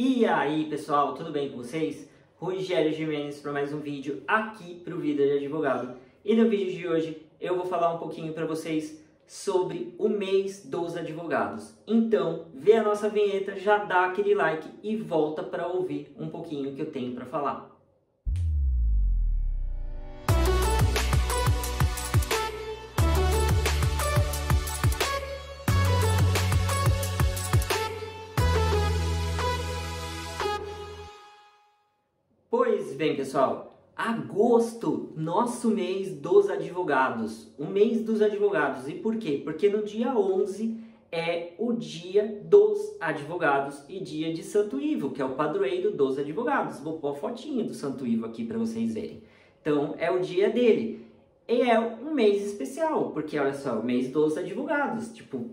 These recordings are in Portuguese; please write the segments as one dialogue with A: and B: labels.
A: E aí pessoal, tudo bem com vocês? Rogério Gimenez para mais um vídeo aqui para o Vida de Advogado. E no vídeo de hoje eu vou falar um pouquinho para vocês sobre o mês dos advogados. Então, vê a nossa vinheta, já dá aquele like e volta para ouvir um pouquinho que eu tenho para falar. Pois bem, pessoal, agosto, nosso mês dos advogados, o mês dos advogados. E por quê? Porque no dia 11 é o dia dos advogados e dia de Santo Ivo, que é o padroeiro dos advogados. Vou pôr a fotinha do Santo Ivo aqui para vocês verem. Então, é o dia dele. E é um mês especial, porque olha só, o mês dos advogados, tipo,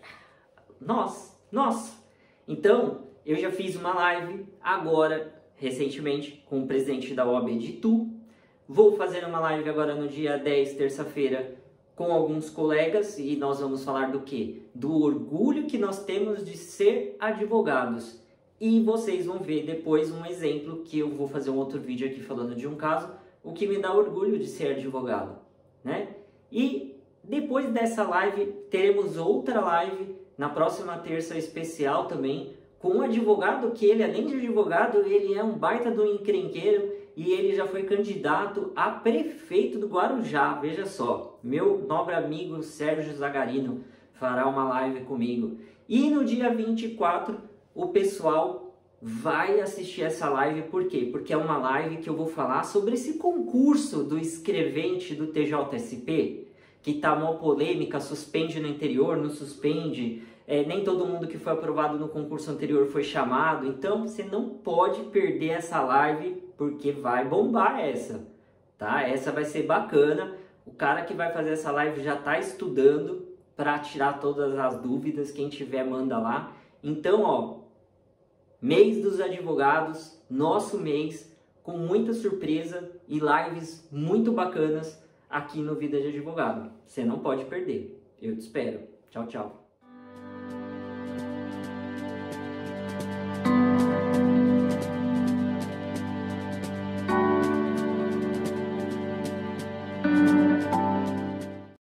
A: nós. Então, eu já fiz uma live agora, recentemente, com o presidente da OAB de Itu. Vou fazer uma live agora no dia 10, terça-feira, com alguns colegas, e nós vamos falar do quê? Do orgulho que nós temos de ser advogados. E vocês vão ver depois um exemplo, que eu vou fazer um outro vídeo aqui falando de um caso, o que me dá orgulho de ser advogado, né? E depois dessa live, teremos outra live, na próxima terça especial também, com um advogado que ele, além de advogado, ele é um baita do encrenqueiro e ele já foi candidato a prefeito do Guarujá. Veja só, meu nobre amigo Sérgio Zagarino fará uma live comigo. E no dia 24, o pessoal vai assistir essa live. Por quê? Porque é uma live que eu vou falar sobre esse concurso do escrevente do TJSP, que tá uma polêmica, suspende no interior, não suspende. Nem todo mundo que foi aprovado no concurso anterior foi chamado, então você não pode perder essa live, porque vai bombar essa, tá? Essa vai ser bacana, o cara que vai fazer essa live já está estudando para tirar todas as dúvidas, quem tiver manda lá. Então, ó, mês dos advogados, nosso mês, com muita surpresa e lives muito bacanas aqui no Vida de Advogado. Você não pode perder, eu te espero. Tchau, tchau.